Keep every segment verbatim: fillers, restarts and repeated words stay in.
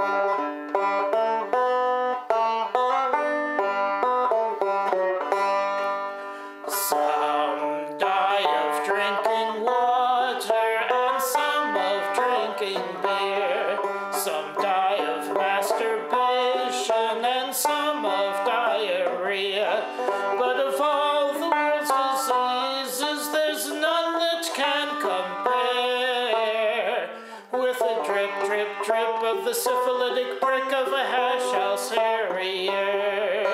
Some die of drinking water and some of drinking beer. Some die of masturbation and some of diarrhea. But of all the world's diseases, there's none that can compare with the drip, drip, drip of the syphilitic brick of a hash house harrier.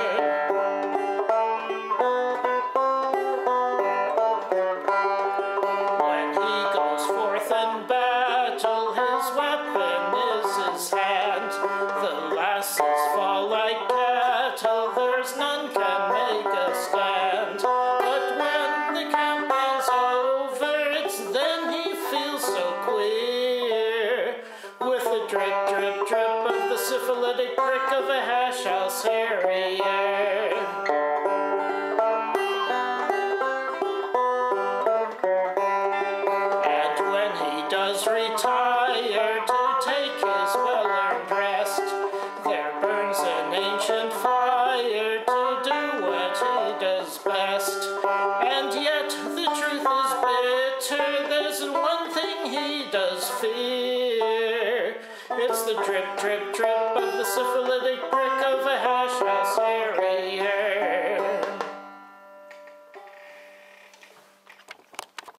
When he goes forth in battle, his weapon is his hand. The lasses fall like cattle, there's none can make a stand. But when the campaign's over, it's then he feels so queer, with the drip, drip, drip of the syphilitic brick of a hash house harrier. And when he does retire to take his well-earned rest, there burns an ancient fire to do what he does best. And yet the truth is bitter, there's one thing he does fear. It's the drip, drip, drip of the syphilitic brick of a hash house harrier.